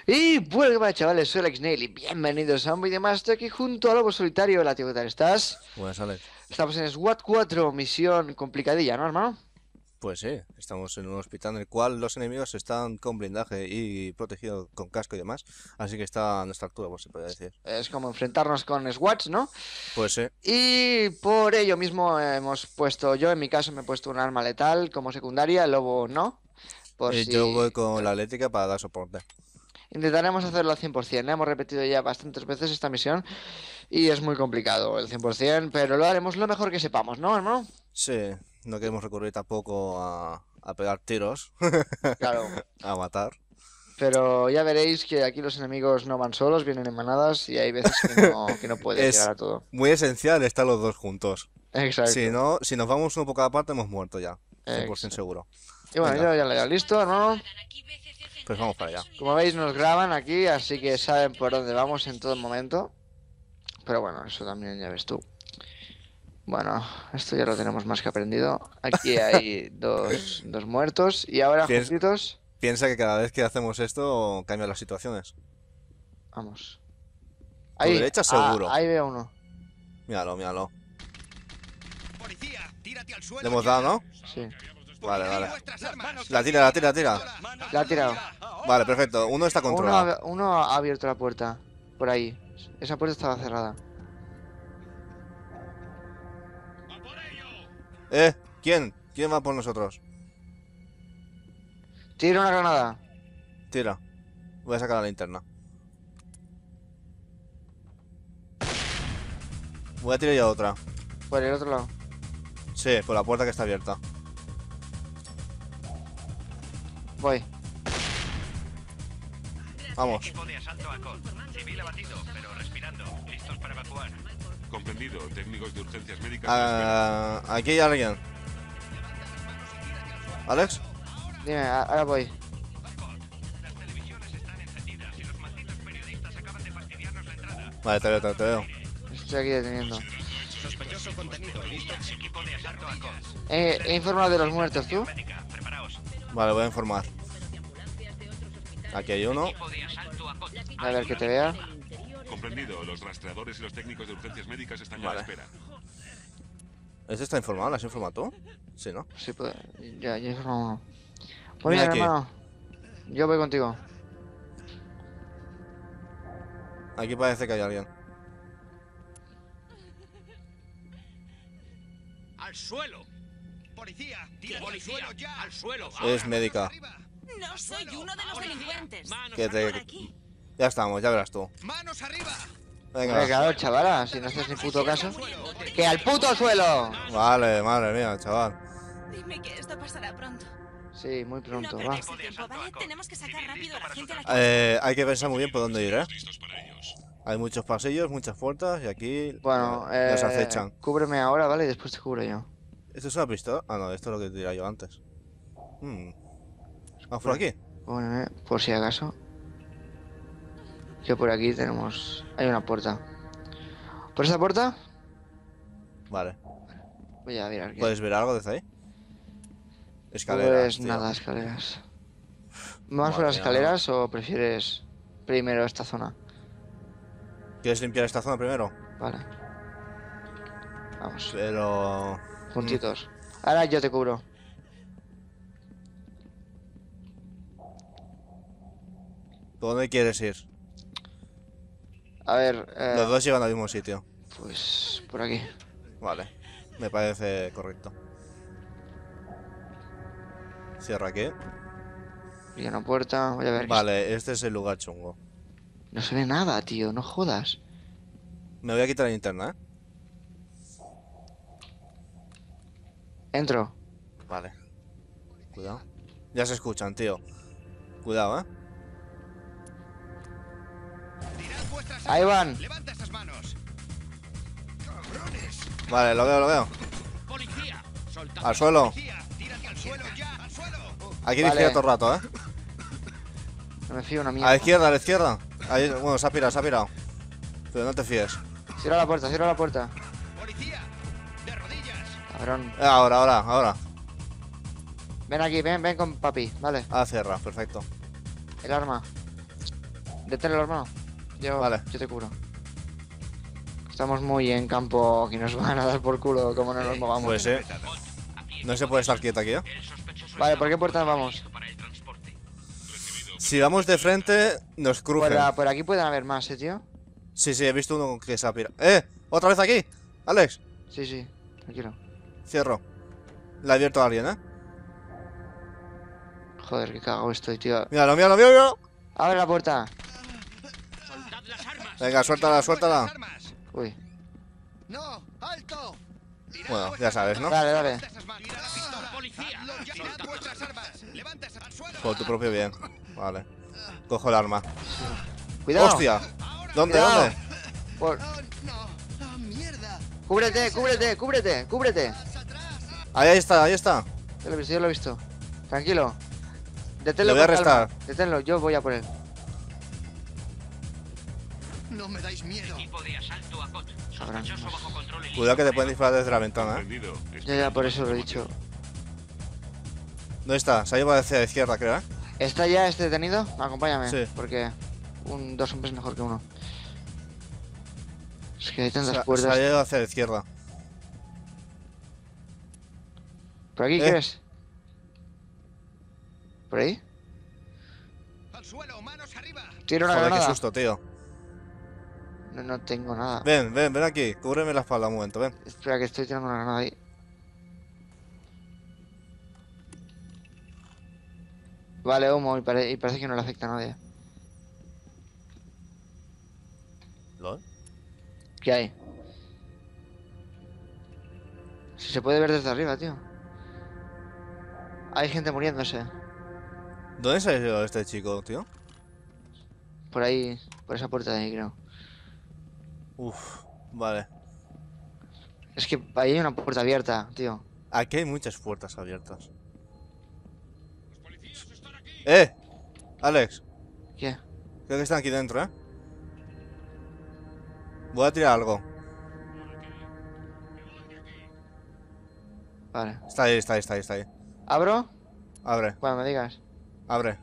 Y bueno, ¿qué pasa, chavales? Soy Alex Nail y bienvenidos a un vídeo más. Estoy aquí junto a Lobo Solitario. Hola, tío, ¿qué tal estás? Buenas, Alex. Estamos en SWAT 4, misión complicadilla, ¿no, hermano? Pues sí, estamos en un hospital en el cual los enemigos están con blindaje y protegidos con casco y demás. Así que está a nuestra altura, pues se puede decir. Es como enfrentarnos con SWATs, ¿no? Pues sí, Y por ello mismo hemos puesto, yo en mi caso me he puesto un arma letal como secundaria, el Lobo no, por yo si... voy con la eléctrica para dar soporte. Intentaremos hacerlo al 100%, ¿eh? Hemos repetido ya bastantes veces esta misión y es muy complicado el 100%, pero lo haremos lo mejor que sepamos, ¿no, hermano? Sí, no queremos recurrir tampoco a pegar tiros, Claro. a matar. Pero ya veréis que aquí los enemigos no van solos, vienen en manadas y hay veces que no puedes llegar Es a todo. muy esencial estar los dos juntos. Si Exacto, no, si nos vamos uno por cada parte, hemos muerto ya. 100% exacto. seguro. Y bueno, Venga, yo ya lo he listo, hermano. pues vamos para allá. Como veis, nos graban aquí, así que saben por dónde vamos en todo momento. Pero bueno, eso también ya ves tú. Bueno, esto ya lo tenemos más que aprendido. Aquí hay dos muertos y ahora Piens- juntitos. piensa que cada vez que hacemos esto, cambian las situaciones. Vamos. Tu Ahí, derecha seguro. ahí veo uno. Míralo, míralo. Policía, tírate al Le suelo hemos ya. dado, ¿no? Sí, Vale, vale. Vuestras armas. La tira, la tira, la tira. la ha tirado. Vale, perfecto. Uno está controlado. Uno ha abierto la puerta. Por ahí. Esa puerta estaba cerrada. ¿Quién? ¿Quién va por nosotros? Tira una granada. Tira. Voy a sacar la linterna. Voy a tirar ya otra. Por el otro lado. Sí, por la puerta que está abierta. Voy. Vamos. Equipo de asalto a COD. Civil abatido, pero respirando. Listos para evacuar. Comprendido, técnicos de urgencias médicas. Aquí hay alguien. ¿Alex? Dime, ahora voy. Las televisiones están encendidas y los malditos periodistas acaban de fastidiarnos la entrada. Vale, te veo, te veo. Estoy aquí deteniendo. Sospechoso contenido. Listo. Equipo de asalto a COD. He informado de los muertos, ¿tú? Médica, preparaos. Vale, voy a informar. Aquí hay uno. Equipo de asalto a COD. A ver que te vea. Comprendido, los rastreadores y los técnicos de urgencias médicas están ya a la Vale. espera. ¿Este está informado? ¿Lo has informado tú? Sí, ¿no? Sí, pues. Ya he informado. Pues Mira bien, aquí. hermano. Yo voy contigo. Aquí parece que hay alguien. Al suelo. Policía, tírate al suelo ya. Al suelo. Es médica. Arriba. No soy uno de los delincuentes. Que Por te... aquí. Ya estamos, ya verás tú. Manos arriba. Venga. Claro, chavala, si no haces ni puto caso. ¡Que al puto suelo! Vale, madre mía, chaval. Dime que esto pasará pronto. Sí, muy No pronto, va. perdamos el tiempo, ¿vale? Tenemos que sacar rápido a la gente a la calle. Hay que pensar muy bien por dónde ir, ¿eh? Listos para ellos. Hay muchos pasillos, muchas puertas y aquí Bueno, nos acechan. cúbreme ahora, ¿vale? Y después te cubro yo. ¿Esto es una pistola? Ah, no, esto es lo que tiraba yo antes. Vamos por aquí. Cúbreme, por si acaso. Que por aquí tenemos... Hay una puerta. ¿Por esa puerta? Vale. Voy a mirar. ¿Puedes ver algo desde ahí? Escaleras, Pues tío. nada, escaleras. ¿Vamos por Madre las mía, escaleras o prefieres primero esta zona? ¿Quieres limpiar esta zona primero? Vale. Vamos, Pero... juntitos. Ahora yo te cubro. ¿Por dónde quieres ir? A ver, Los dos llevan al mismo sitio. pues por aquí. Vale. Me parece correcto. Cierra aquí. Y una puerta, voy a ver. Vale, este es el lugar chungo. No se ve nada, tío, no jodas. Me voy a quitar la linterna, ¿eh? Entro. Vale. Cuidado. Ya se escuchan, tío. Cuidado, ¿eh? Tirad vuestras Ahí armas. van. Levanta esas manos. Cabrones. Vale, lo veo, lo veo. Policía. Soltad. Al suelo. Policía, tírate al suelo ya. Al suelo. Aquí Vale. vigila todo el rato, ¿eh? No me fío una A mierda. la izquierda, a la izquierda. Ahí, bueno, se ha pirado, se ha pirado. Pero no te fíes. Cierra la puerta, cierra la puerta. Policía. De rodillas. Cabrón. Ahora, ahora, ahora. Ven aquí, ven con papi, vale. Ah, cierra, perfecto. El arma. Deténlo, hermano. Vale. Yo te curo. Estamos muy en campo que nos van a dar por culo como no nos movamos. Pues no se puede estar quieto aquí, ¿eh? Vale, ¿por qué puerta vamos? Si vamos de frente, nos crujen. Por aquí pueden haber más, tío. Sí, he visto uno que se ha pirado. ¿Otra vez aquí? Alex, Sí, tranquilo. cierro. Le ha abierto a alguien, ¿eh? Joder, qué cagado estoy, tío. Míralo. ¡Abre la puerta! Venga, suéltala. Uy. ¡No! ¡Alto! Bueno, ya sabes, ¿no? Dale. Por tu propio bien. Vale. Cojo el arma. Cuidado. ¡Hostia! ¿Dónde? Cuidado. Por... ¡No! ¡Ah, mierda! Cúbrete. Ahí está. Yo lo he visto. Tranquilo. Deténlo. Le voy a con calma. arrestar. Deténlo, yo voy a por él. ¡No me dais miedo! Equipo de asalto a COT. Cabrón. Sospechoso bajo control y Cuidado que te pueden disparar desde la ventana, ¿eh? Entendido. Ya, por eso lo he dicho. ¿Dónde está? Se ha ido hacia la izquierda, creo, ¿eh? ¿Está ya este detenido? Acompáñame. Sí. Porque dos hombres es mejor que uno. Es que hay tantas Se puertas. ha ido hacia la izquierda. ¿Por aquí quieres? ¿Por ahí? ¡Al suelo! ¡Manos arriba! Tiro una Joder, qué granada. susto, tío. No tengo nada. Ven aquí. Cúbreme la espalda un momento, ven. Espera que estoy tirando una granada ahí. Vale, humo y parece que no le afecta a nadie. ¿Lol? ¿Qué hay? Si se puede ver desde arriba, tío. Hay gente muriéndose. ¿Dónde se ha ido este chico, tío? Por ahí, por esa puerta de ahí, creo. Uf, vale. Es que ahí hay una puerta abierta, tío. Aquí hay muchas puertas abiertas. Alex, ¿Qué? creo que están aquí dentro, ¿eh? Voy a tirar algo. Vale. Está ahí. ¿Abro? Abre. Cuando me digas. Abre.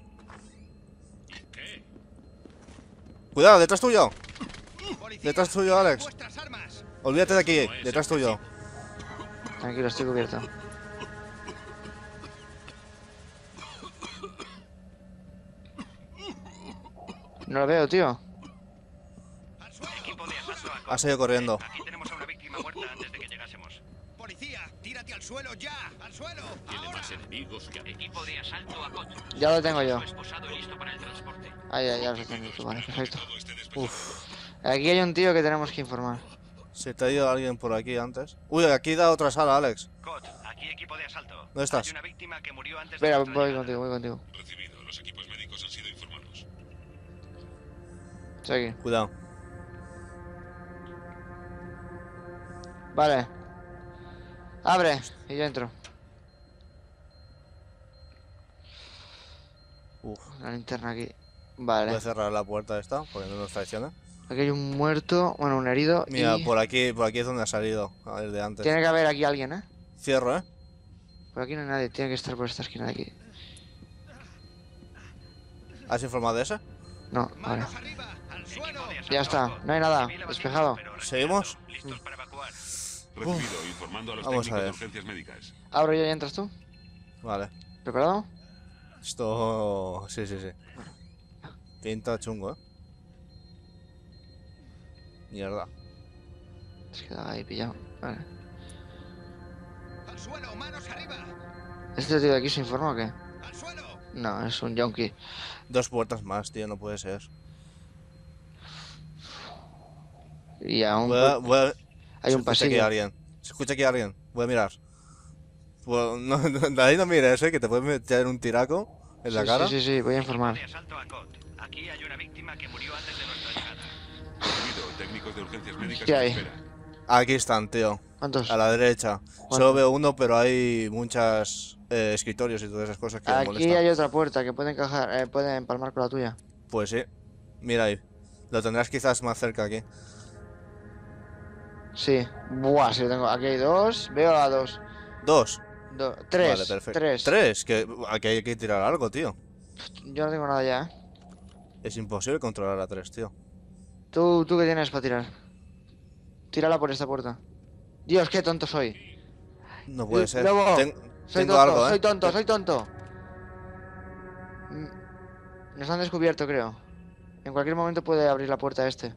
Cuidado, detrás tuyo. Detrás tuyo, Alex. ¡Vuestras armas! Olvídate de aquí. Detrás tuyo. Tranquilo, estoy cubierto. No lo veo, tío. equipo de asalto a COT. Ha salido corriendo. Aquí tenemos a una víctima muerta antes de que llegásemos. ¡Policía! ¡Tírate al suelo ya! ¡Al suelo! ¡Ahora! Equipo de asalto a COT. Ya lo tengo yo. Su esposado y listo para el transporte. Ya lo tengo tú. Vale, perfecto. Aquí hay un tío que tenemos que informar. Se te ha ido alguien por aquí antes. Uy, aquí da otra sala, Alex. COT, aquí equipo de asalto. ¿Dónde estás? Hay una víctima que murió antes Espera, de nuestra voy llegada. contigo. Recibido. Los equipos médicos han sido informados. Estoy aquí. Cuidado. Vale. Abre. Y yo entro. Uf. La linterna aquí. Voy Vale. a cerrar la puerta esta, porque no nos traiciona. Aquí hay un muerto, bueno, un herido. Mira, y... por aquí es donde ha salido. A ver, de antes. Tiene que haber aquí alguien, ¿eh? Cierro, ¿eh? Por aquí no hay nadie. Tiene que estar por esta esquina de aquí. ¿Has informado de ese? No, vale. ¡Manos arriba! ¡Al suelo! Equipo de asalto Ya a está. COT. No hay nada. Civil abatido, Despejado. pero ¿Seguimos? listos para evacuar. Recibido. Informando a los Vamos a técnicos de ver. urgencias médicas. Abro yo y entras tú. Vale. ¿Preparado? Esto... Sí. Pinta chungo, ¿eh? Mierda. Se queda ahí pillado. Vale. ¡Al suelo! ¡Manos arriba! ¿Este tío de aquí se informa o qué? ¡Al suelo! No, es un yonki. 2 puertas más, tío, no puede ser. Y aún Hay hay un Aquí pasillo. alguien. Se escucha aquí alguien. Voy a mirar. Pues, no, de ahí no mires, que te puedes meter un tiraco en la cara. Sí, voy a informar. De asalto a COT. Aquí hay una víctima que murió antes de nuestra llegada. Recibido. Técnicos de urgencias médicas ¿Qué en hay? espera. Aquí están, tío. ¿Cuántos? A la derecha. Solo veo uno, pero hay muchas escritorios y todas esas cosas que me Aquí molestan. hay otra puerta que puede encajar, puede empalmar con la tuya. Pues sí. Mira ahí. Lo tendrás quizás más cerca aquí. Sí. Buah, sí lo tengo. Aquí hay dos. Veo a dos. 2. Tres. Vale, perfecto. Tres. 3. Que aquí hay que tirar algo, tío. Yo no tengo nada ya, Es imposible controlar a 3, tío. ¿Tú qué tienes para tirar? Tírala por esta puerta. Dios, qué tonto soy. No puede ser. Lobo, soy Tengo tonto, algo, soy tonto, soy tonto. Nos han descubierto, creo. En cualquier momento puede abrir la puerta este.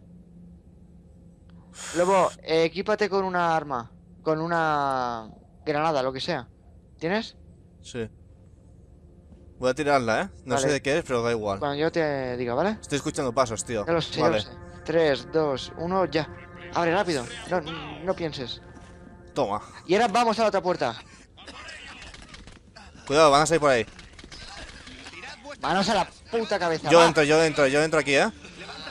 Lobo, equípate con una arma. Con una granada, lo que sea. ¿Tienes? Sí. Voy a tirarla, ¿eh? No sé Vale. de qué es, pero da igual. Cuando yo te diga, ¿vale? Estoy escuchando pasos, tío. Ya lo sé, ya Vale. lo sé. 3, 2, 1, ya. Abre rápido. No, no pienses. Toma. Y ahora vamos a la otra puerta. Cuidado, van a salir por ahí. Manos a la puta cabeza. Yo va. entro aquí, ¿eh?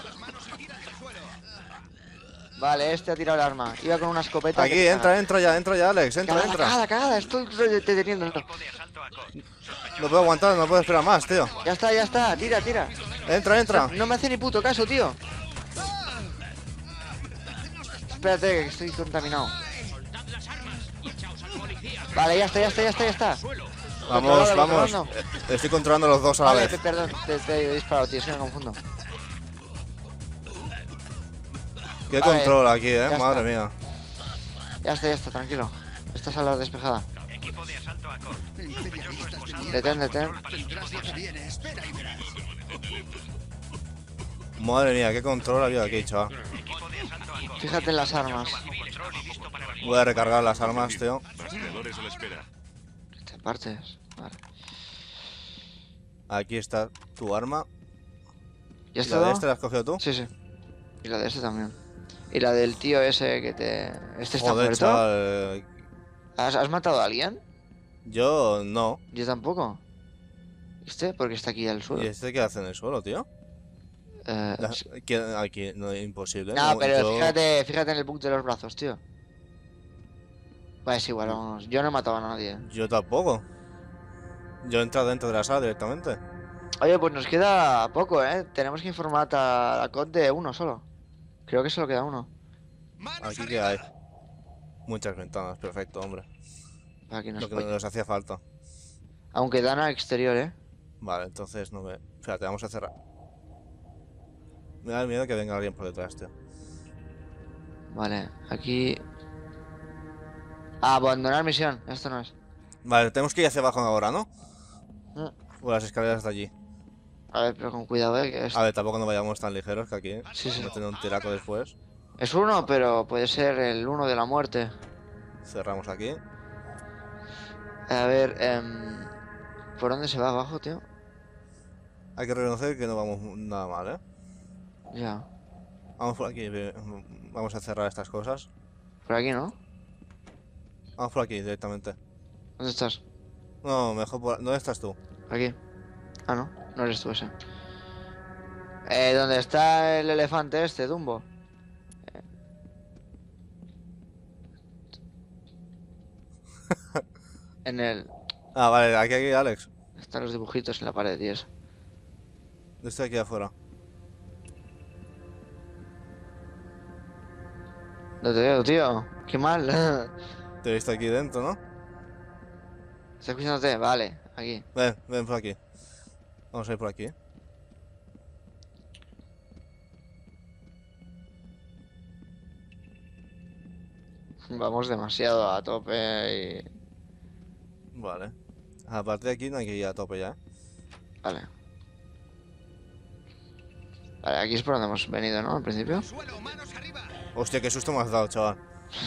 Vale, este ha tirado el arma. Iba con una escopeta. Aquí, que te cagas. entra ya, Alex. Entra. Cagada. Estoy deteniendo. No puedo aguantar, no puedo esperar más, tío. Ya está. Tira. Entra. No me hace ni puto caso, tío. Espérate, que estoy contaminado. Vale, ya está. Vamos. Controlando. Estoy controlando los dos a la Vale, vez. perdón, te he disparado, tío, es que me confundo. Qué Vale, control aquí, ya madre está. mía. Ya está, tranquilo. Esta sala es despejada. Equipo de asalto a Cor. Detén. Tendrás lo que viene. Espera y verás. Madre mía, qué control había aquí, chaval. Equipo de asalto a Cor. Fíjate en las armas. Control y listo para la Voy a recargar las armas, tío. Rastreadores a la espera. Te partes. Vale. Aquí está tu arma. ¿Y ¿Y esto? la de este la has cogido tú? Sí. Y la de este también. Y la del tío ese que te... ¿Este está Joder, muerto? chaval. ¿Has matado a alguien? Yo no. Yo tampoco. ¿Este? Porque está aquí al suelo. ¿Y este qué hace en el suelo, tío? Sí. Aquí no es imposible. No, pero yo- fíjate en el bug de los brazos, tío. Pues es igual, vámonos. Yo no he matado a nadie. Yo tampoco. Yo he entrado dentro de la sala directamente. Oye, pues nos queda poco, ¿eh? Tenemos que informar a la COD de uno solo. Creo que solo queda uno. ¡Manos Aquí que arriba! hay. Muchas ventanas, perfecto, hombre. Aquí nos Lo que puede- nos hacía falta. Aunque dan al exterior, ¿eh? Vale, entonces no me... Espérate, vamos a cerrar. Me da miedo que venga alguien por detrás, tío. Vale, aquí... Abandonar misión. Esto no es. Vale, tenemos que ir hacia abajo ahora, ¿no? Mm. O las escaleras de allí. A ver, pero con cuidado, ¿eh? Que es... A ver, tampoco no vayamos tan ligeros que aquí. Sí. No tener un tiraco después. Es uno, pero puede ser el uno de la muerte. Cerramos aquí. A ver, ¿por dónde se va abajo, tío? Hay que reconocer que no vamos nada mal, ¿eh? Ya. Vamos por aquí. Vamos a cerrar estas cosas. Por aquí, ¿no? Vamos por aquí directamente. ¿Dónde estás? No, mejor por... ¿Dónde estás tú? Aquí. Ah, no. No eres tú ese. ¿Dónde está el elefante este, Dumbo? En el... Ah, vale, aquí, Alex. Están los dibujitos en la pared y eso. Yo estoy aquí afuera. No te veo, tío. Qué mal. Te he visto aquí dentro, ¿no? ¿Estás escuchándote? Vale, aquí. Ven por aquí. Vamos a ir por aquí. Vamos demasiado a tope y... Vale. A partir de aquí no hay que ir a tope ya, ¿eh? Vale. Vale, aquí es por donde hemos venido, ¿no? Al principio. ¡Suelo! ¡Manos arriba! Hostia, qué susto me has dado, chaval.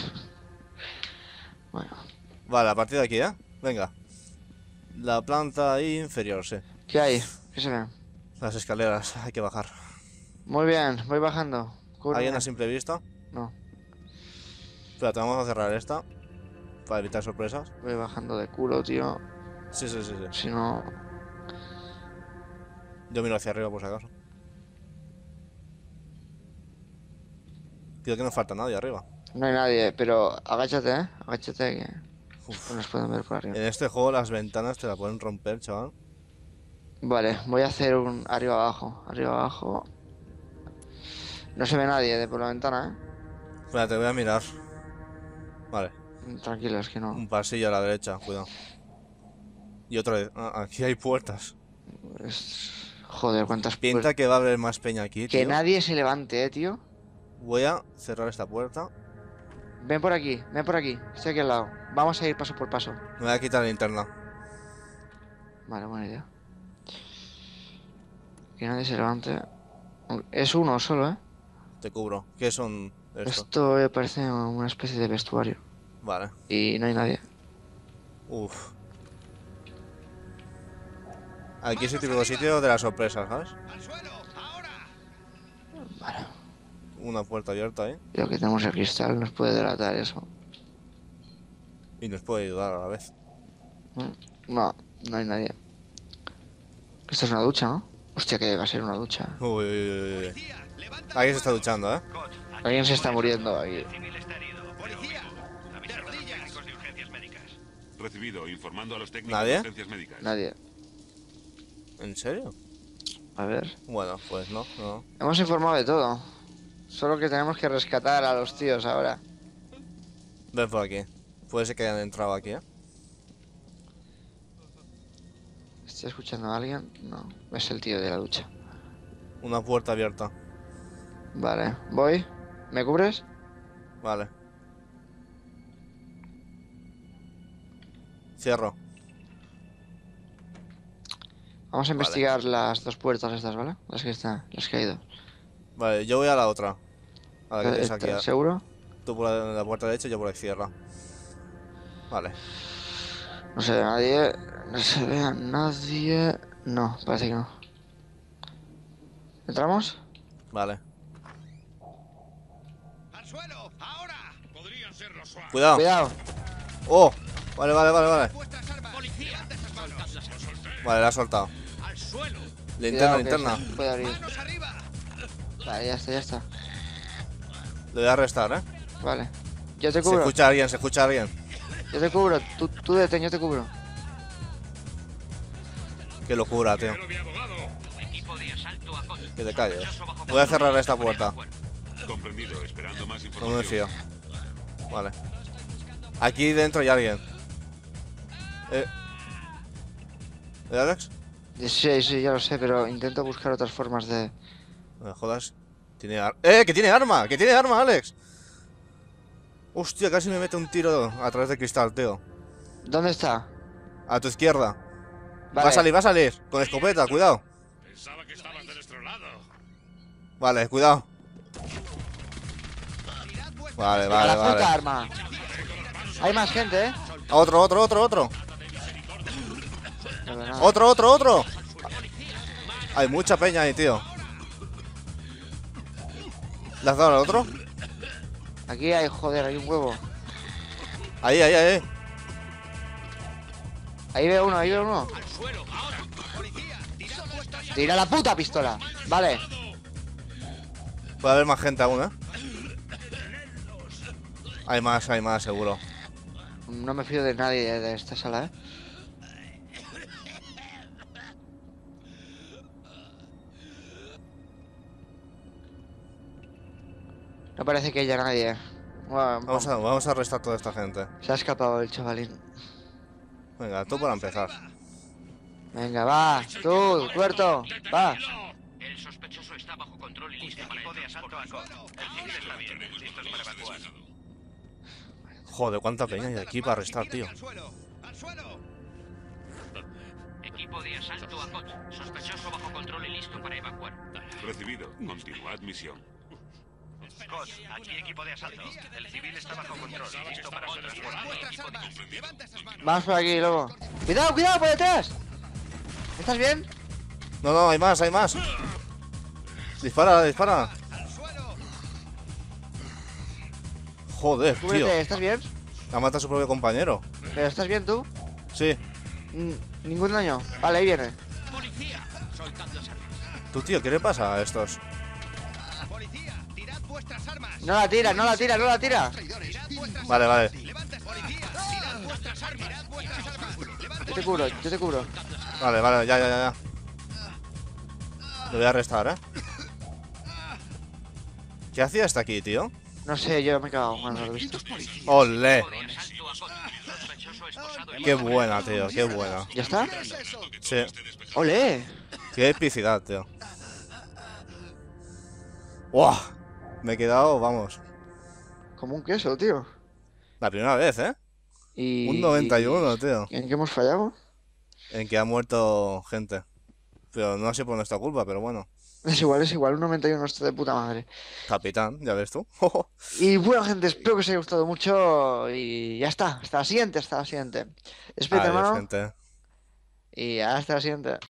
Bueno. Vale, a partir de aquí, ¿eh? Venga. La planta inferior, sí. ¿Qué hay? ¿Qué se ve? Las escaleras, hay que bajar. Muy bien, voy bajando. Cúbreme. ¿Alguien a simple vista? No, Espérate, vamos a cerrar esta. Para evitar sorpresas. voy bajando de culo, tío. Sí. Si no... Yo miro hacia arriba por si acaso. Creo que no falta nadie arriba. No hay nadie, pero agáchate, ¿eh? Agáchate que Uf. no nos pueden ver por arriba. En este juego las ventanas te la pueden romper, chaval. Vale, voy a hacer un arriba abajo. Arriba abajo. No se ve nadie de por la ventana, ¿eh? Espérate, voy a mirar. Vale, Tranquilo, es que no. un pasillo a la derecha, cuidado. Y otra vez. Ah, aquí hay puertas. Joder, cuántas Pinta puertas. que va a haber más peña aquí, Que tío. nadie se levante, tío. Voy a cerrar esta puerta. Ven por aquí, ven por aquí. Estoy aquí al lado. Vamos a ir paso por paso. Me voy a quitar la linterna. Vale, buena idea. Que nadie se levante. Es uno solo, ¿eh? Te cubro. ¿Qué son esto? Esto parece una especie de vestuario. Vale. Y no hay nadie. Uf. Aquí es el típico sitio de las sorpresas, ¿sabes? ¡Al suelo! ¡Ahora! Vale. Una puerta abierta ahí. Lo que tenemos el cristal nos puede delatar eso. Y nos puede ayudar a la vez. No, no hay nadie. Esto es una ducha, ¿no? Hostia, que va a ser una ducha. Uy, uy, uy, uy. ¡Policía! ¡Levanta! Alguien se está duchando, ¿eh? Coach, aquí Alguien se está muriendo aquí. el civil está herido. ¡Policía! Avisad ¡De a los rodillas! técnicos de urgencias médicas. Recibido, informando a los técnicos ¿Nadie? de urgencias médicas. Nadie. ¿En serio? A ver. Bueno, pues no. Hemos informado de todo. Solo que tenemos que rescatar a los tíos ahora. Ven por aquí. Puede ser que hayan entrado aquí, ¿eh? ¿Estoy escuchando a alguien? No. Es el tío de la ducha. Una puerta abierta. Vale. Voy. ¿Me cubres? Vale. Cierro. Vamos a investigar las dos puertas estas, ¿vale? Las que están, las que ha ido. Vale, yo voy a la otra. A la que tienes aquí. ¿Estás seguro? Tú por la puerta derecha y yo por la izquierda. Vale. No se ve a nadie. No se ve a nadie. No, parece que no. ¿Entramos? Vale. ¡Al suelo! ¡Ahora! Podrían ser los suaves. Cuidado. Cuidado. Oh. Vale. Vuestras armas. ¡Policía! ¡Levanta esas manos! Vale, la ha soltado. ¡Al suelo! Linterna, Cuidado, que linterna. se puede abrir. ¡Manos arriba! Vale, ya está. Le voy a arrestar, ¿eh? Vale. Yo te Se cubro. escucha a alguien, se escucha a alguien. Yo te cubro. Tú detén, yo te cubro. Qué locura, tío. Equipo de asalto a coach. Que te calles. Voy a cerrar esta puerta. Comprendido, esperando más No me información. fío. Vale. Aquí dentro hay alguien. ¿Eh, Alex? Sí, ya lo sé, pero intento buscar otras formas de... No me jodas. ¡Que tiene arma! ¡Que tiene arma, Alex! Hostia, casi me mete un tiro a través del cristal, tío. ¿Dónde está? A tu izquierda. Vale. Va a salir. Con escopeta, cuidado. Pensaba que estabas de nuestro lado. Vale, cuidado. Vale, A la puta vale. arma. Hay más gente, ¿eh? Otro. No veo nada. Otro. Hay mucha peña ahí, tío. ¿Le has dado al otro? Aquí hay, joder, hay un huevo. Ahí. Ahí veo uno. Tira la puta pistola. Vale. Puede haber más gente aún, ¿eh? Hay más, seguro. No me fío de nadie de esta sala, ¿eh? No parece que haya nadie. Bueno, Vamos a arrestar toda esta gente. se ha escapado el chavalín. Venga, tú para empezar. Venga, va. Tú, tuerto. Va. El sospechoso está bajo control y listo para equipo de asalto a coach. El civil está bien. Listos para evacuar. Joder, cuánta peña hay aquí para arrestar, tío. ¡Al suelo! ¡Al suelo! Equipo de asalto a coach. Sospechoso bajo control y listo para evacuar. Recibido, continuad misión. Coach, aquí equipo de asalto. El civil está bajo control y listo para su transporte. ¡Vuestras armas! ¡Levanta esas manos! Vamos por aquí, lobo. Cuidado, por detrás. ¿Estás bien? No, hay más. Dispara. ¡Al suelo! Joder, tío. Cúbrete, ¿estás bien? Ha matado a su propio compañero. ¿Pero estás bien tú? Sí. Ningún daño. Vale, ahí viene. Tú, tío, ¿qué le pasa a estos? ¡Policía! ¡Tirad vuestras armas! No la tira. ¡Tirad vuestras Vale. ¡Levanta! ¡Policía! ¡Tirad vuestras armas! ¡Tirad vuestras armas! ¡Levanta! Yo te cubro. Vale, ya. Le voy a arrestar, ¿eh? ¿Qué hacía hasta aquí, tío? No sé, yo me he cagado cuando lo he visto. ¡Olé! Equipo de asalto a coach. Sospechoso esposado en Qué buena, tío, qué buena. ¿Ya está? Sí. ¡Ole! Qué epicidad, tío. ¡Wow! Me he quedado, vamos. Como un queso, tío. La primera vez, ¿eh? Y... Un 91, tío. ¿En qué hemos fallado? En que ha muerto gente. Pero no ha sido por nuestra culpa, pero bueno. Es igual, un 91 esto de puta madre. Capitán, ya ves tú. Y bueno, gente, espero que os haya gustado mucho y ya está. Hasta la siguiente, hasta la siguiente. Despídete, Adiós, hermano. gente. Y hasta la siguiente.